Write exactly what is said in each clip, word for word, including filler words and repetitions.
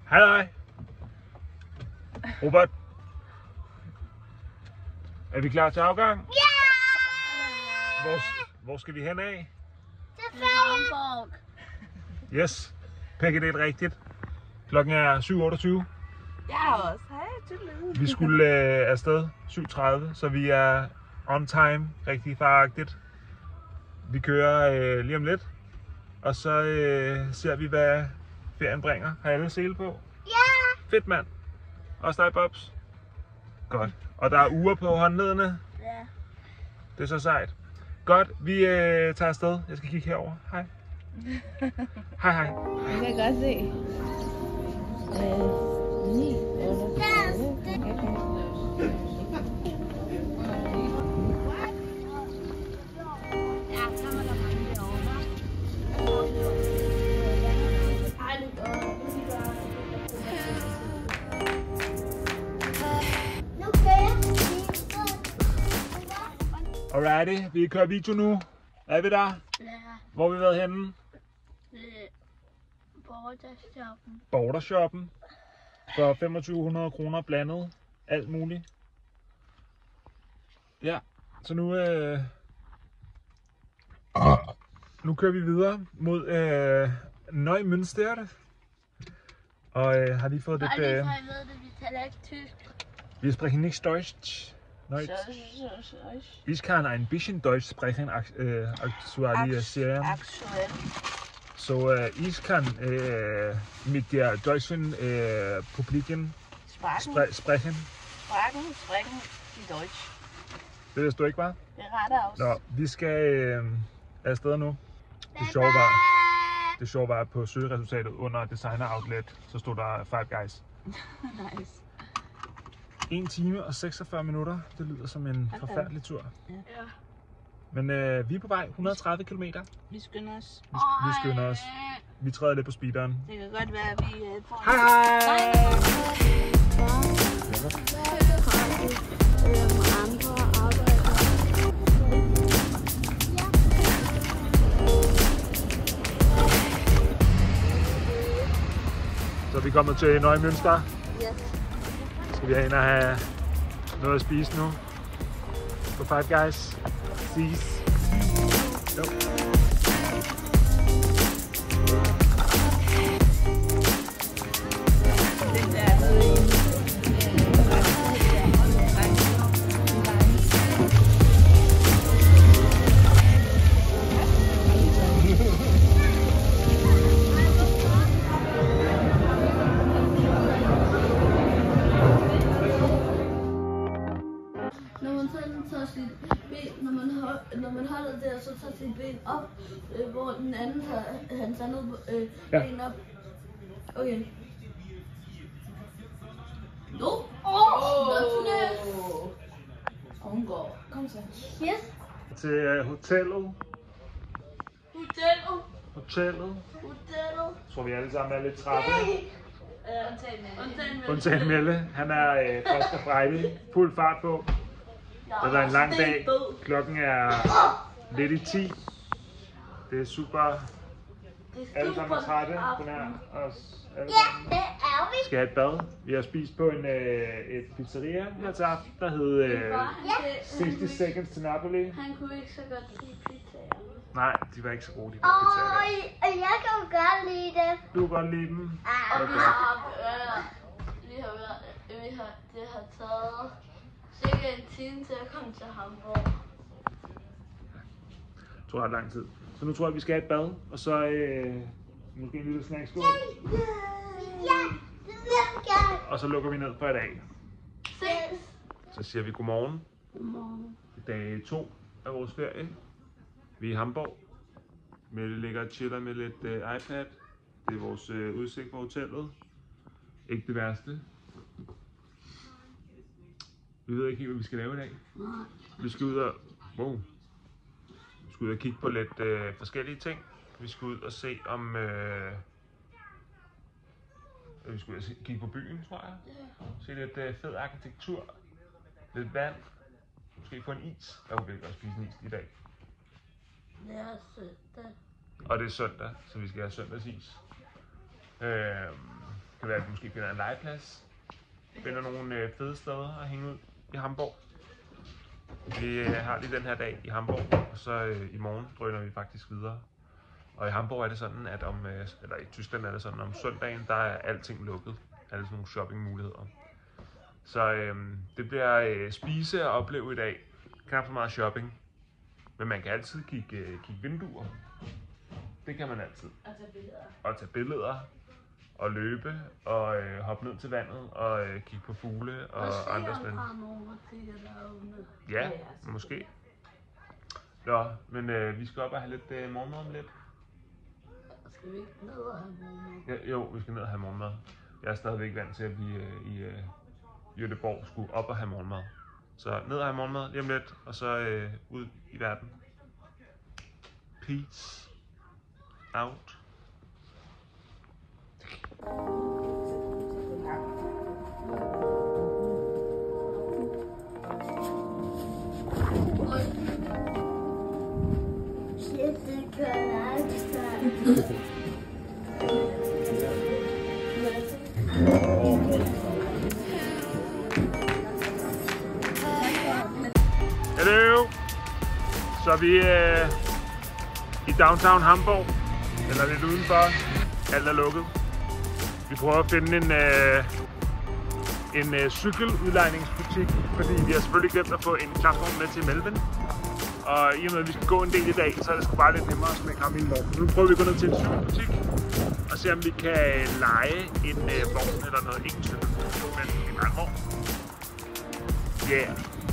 Hej hej. Robert. Er vi klar til afgang? Ja! Hvor, hvor skal vi hen af? Til Hamburg. Yes. Begge det er rigtigt. Klokken er syv otteogtyve. Jeg også. Hej, tillykke. Vi skulle øh, afsted syv tredive, så vi er on time. Rigtig faragtigt. Vi kører øh, lige om lidt. Og så øh, ser vi, hvad ferien bringer. Har alle sele på? Ja! Fedt, mand. Også dig, Bobs? Godt. Og der er uger på håndledene. Ja. Det er så sejt. Godt, vi øh, tager afsted. Jeg skal kigge herover. Hej. Hej, hej. Jeg kan godt se. Øh, ni, otte, Alrighty, vi kører video nu. Er vi der? Ja. Hvor har vi været henne? Bordershoppen. Bordershoppen. For femogtyve hundrede kroner blandet. Alt muligt. Ja, så nu, øh, nu kører vi videre mod øh, Neumünster. Og øh, har lige fået lidt... Bare lige Øh, for I ved det, vi taler ikke tysk. wir sprechen nicht Deutsch. Deutsch. Ich kann ein bisschen Deutsch sprechen, äh, aktualisieren. aktuel. So, äh, ich kann äh, mit der deutschen äh, Publiken Sprachen, spre sprechen. sprachen, sprechen i Deutsch. Det vidste du ikke, var? Det retter også. Nå, vi skal øh, afsted nu. Det sjove var, det sjove var, at på søgeresultatet under Designer Outlet, så stod der Five Guys. Nice. en time og seksogfyrre minutter. Det lyder som en Okay. forfærdelig tur. Ja. Men øh, vi er på vej et hundrede og tredive kilometer. Vi skynder os. Vi, vi skynder os. Vi træder lidt på speederen. Det kan godt være, at vi øh, får Hej hej! Så er vi kommet til Neumünster. Yes. Skal vi have ind og have noget at spise nu? På Five Guys. Seas. Jo. Den der nede i Når man sådan tager sit ben, når man, hold, når man holder der, så tager sit ben op, øh, hvor den anden tager hans andet øh, Ja. ben op. Okay. Nu! Åh! Hvad til det? Hun går. Kom så. Yes. Til uh, hotellet. Hotellet. Hotellet. Hotellet. Jeg tror vi alle sammen er lidt trætte. Undtagen Undtagen Melle. Han er øh, frisk og frejdig. Fuld fart på. Det har været en lang dag. Klokken er lidt i ti. Det er super. Alle sammen er trætte. Den er os alle Ja, sammen. det er vi. Vi skal have et bad. Vi har spist på en, øh, et pizzeria her til aften, der hed øh, sixty seconds to Napoli. Han kunne ikke så godt lide pizzaer. Nej, de var ikke så gode, de der Åh, pizzaer. og jeg kan jo godt lide det. Du kan godt lide dem. Ah, Okay. vi har, vi har været, vi har, det har taget cirka en time til at komme til Hamburg. Jeg tror, det er lang tid. Så nu tror jeg, vi skal have et bad, og så øh, måske en lille snackskål. Ja, det vil jeg. Og så lukker vi ned for i dag. Ses. Så siger vi godmorgen. Godmorgen. Dag to af vores ferie. Vi er i Hamburg. Mette ligger og chiller med lidt øh, iPad. Det er vores øh, udsigt på hotellet. Ikke det værste. Vi ved ikke helt, hvad vi skal lave i dag. Vi skal ud og... Wow. Vi skal ud og kigge på lidt øh, forskellige ting. Vi skal ud og se om... Øh, vi skal ud og se, kigge på byen, tror jeg. Se lidt øh, fed arkitektur. Lidt vand. Måske få en is. Jeg kunne virkelig godt spise en is i dag. Det er søndag. Og det er søndag, så vi skal have søndagsis. Øhm, kan være, at vi måske finder en legeplads. Finder nogle øh, fede steder at hænge ud i Hamborg. Vi øh, har lige den her dag i Hamborg, og så øh, i morgen drøner vi faktisk videre. Og i Hamborg er det sådan, at om, øh, eller i Tyskland er det sådan, om søndagen, der er alting lukket. Alle sådan nogle shoppingmuligheder. Så øh, det bliver øh, spise og opleve i dag. Knap så meget shopping. Men man kan altid kigge, øh, kigge vinduer. Det kan man altid. Og tage billeder. Og tage billeder. Og løbe. Og øh, hoppe ned til vandet. Og øh, kigge på fugle. Og, og andre spændende. Ja, måske. Nå, men øh, vi skal op og have lidt øh, morgenmad om lidt. Skal vi ikke ned og have morgenmad? Ja, jo, vi skal ned og have morgenmad. Jeg er stadigvæk vant til, at vi øh, i øh, Göteborg skulle op og have morgenmad. Så ned og have morgenmad lige om lidt, og så øh, ud i verden. Peace out. Hello! Så vi er øh, i downtown Hamburg, eller lidt udenfor. Alt er lukket. Vi prøver at finde en, øh, en øh, cykeludlejningsbutik, fordi vi har selvfølgelig glemt at få en klapvogn med til Melvin. Og i og med at vi skal gå en del i dag, så er det sgu bare lidt nemmere at smække ham i en vogn. Nu prøver vi at gå ned til en cykelbutik og se om vi kan leje en øh, vogn eller noget. Ikke en cykel, men en anden vogn. Yeah!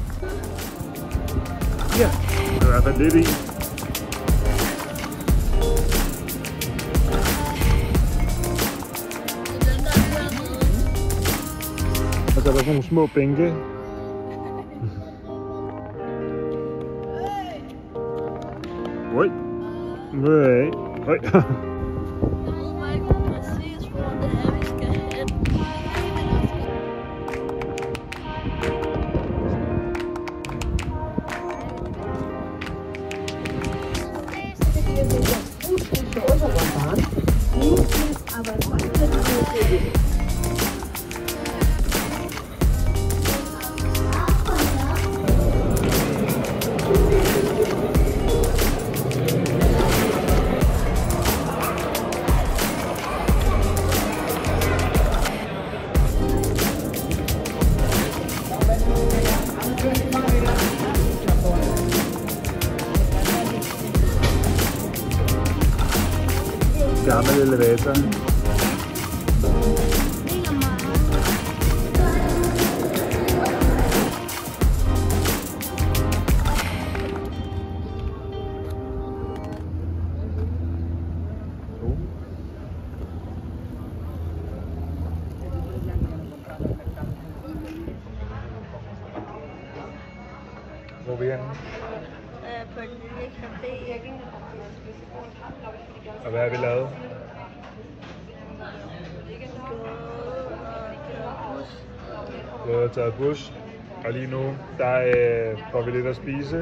Ja, det er i hvert fald lidt i. Og så er der sådan nogle små bænke. Oj. Nu er jeg af. Oj. Jeg ved bare ikke præcis, hvor det er, vi skal hen. Gammel elevator. Hvor er vi henne? På en lille café. Og hvad har vi lavet? Vi har taget bus, og lige nu der øh, får vi lidt at spise.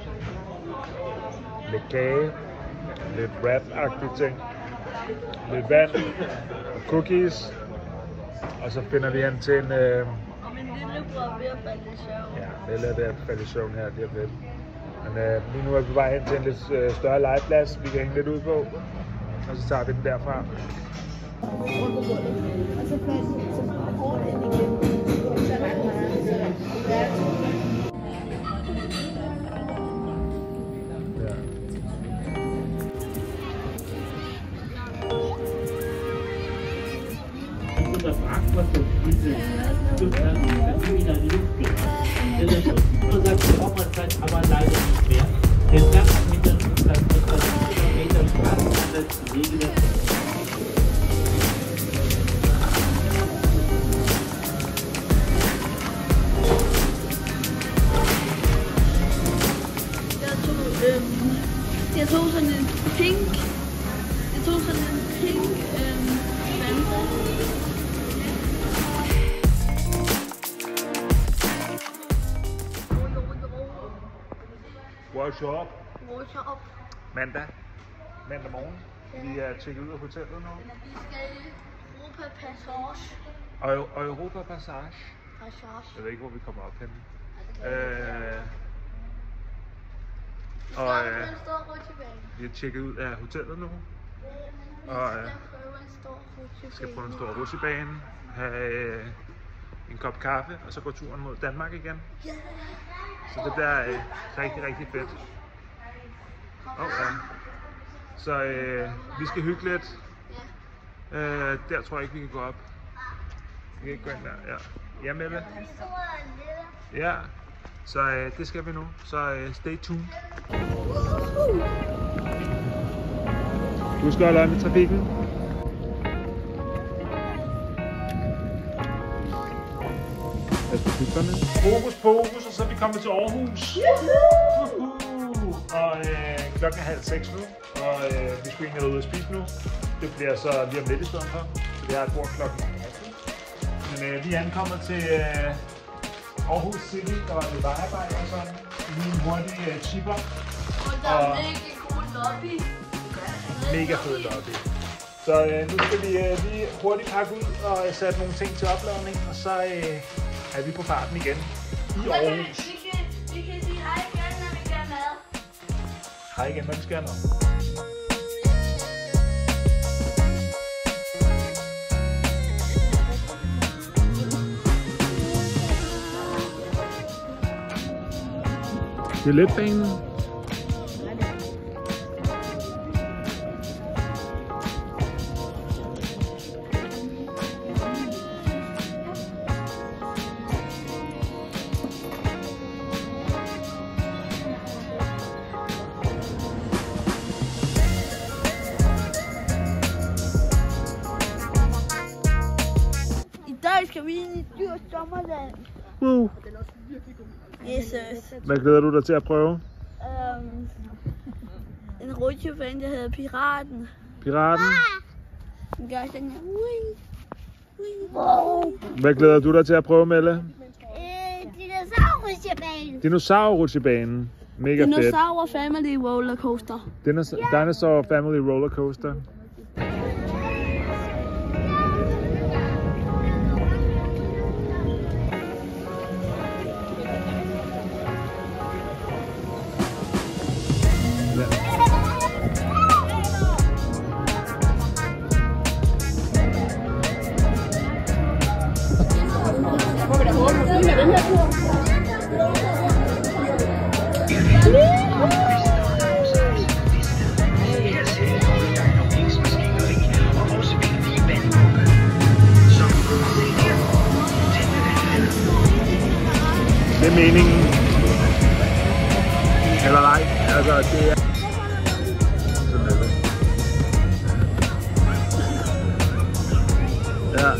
Lidt kage, lidt wrap-agtige ting, lidt vand og cookies. Og så finder vi hen til en... Øh, Og min lillebror er ved at falde i søvn. ja, det er ved at falde i søvn her lige om lidt. Men øh, lige nu er vi på vej hen til en lidt øh, større legeplads, vi kan hænge lidt ud på. Og så tager vi den derfra. Og så faldt så hårdt ind igen. Så ret meget. Så ja. Ja. Unser Verantwortungsmittel zu werden, wenn du wieder in die Luft gehst. Denn das Schutzmittel sagt die Raumerzeit aber leider nicht mehr. Denn das hinter uns das etwa siebzig Meter Straßenanwärts gelegene Jeg tog sådan en pink. Jeg tog sådan en pink øhm, Fanta. Wash up. Wash up. Mandag. Mandag morgen. Vi er tjekket ud af hotellet nu. Vi skal i Europa Pass Passage. Og, og Europa Passage. Passage. Jeg ved ikke, hvor vi kommer op henne. Øh, og øh, vi har tjekket ud af hotellet nu. Og øh, skal prøve en stor rutsjebane, have øh, en kop kaffe, og så gå turen mod Danmark igen. Så det bliver øh, rigtig, rigtig fedt. Okay. Så øh, vi skal hygge lidt. Øh, der tror jeg ikke, vi kan gå op. Vi kan ikke gå ind der. Ja. Ja, Mette? Ja. Så øh, det skal vi nu. Så øh, stay tuned. Husk at holde øje med trafikken. Fokus, fokus, og så er vi kommet til Aarhus. Uh-huh. Og øh, klokken er halv seks nu, og øh, vi skulle egentlig være ude at spise nu. Det bliver så lige om lidt i stedet for, så vi har et bord klokken. Men øh, vi er ankommet til øh, Aarhus City, og det vejarbejde og sådan. Lige en hurtig øh, chipper. Og der er mega god lobby. Mega fed lobby. Så øh, nu skal vi øh, lige hurtigt pakke ud og øh, sætte nogle ting til opladning, og så øh, er vi på farten igen i Aarhus. Vi kan, vi kan sige hej igen, når vi gør mad. Hej igen, når vi skal have noget. Det er letbanen. I dag skal vi ind i dyr sommerland. Wow. Jesus. Hvad glæder du dig til at prøve? Um, en rutsjebane, der hedder Piraten. Piraten? Den gør sådan her. Ui. Ui. Wow. Hvad glæder du dig til at prøve, Melle? Øh, dinosaurrutsjebanen. Dinosaurrutsjebanen. Mega fedt. Dinosaur Family Roller Coaster. Dinos Dinosaur Family Roller Coaster. Det er meningen. Eller nej, altså det er... Sådan er det. Ja.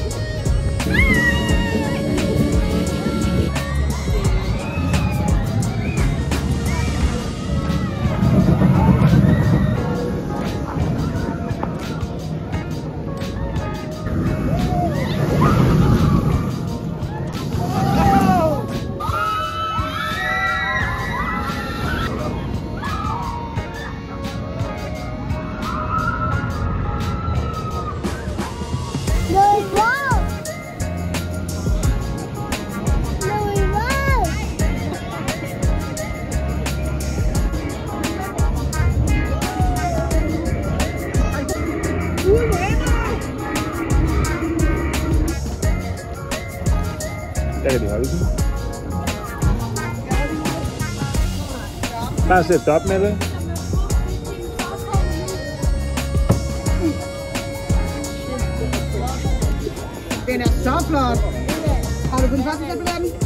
Der kan de holde den. Bare sæt op med det. Den er så flot. Har du kun første på den?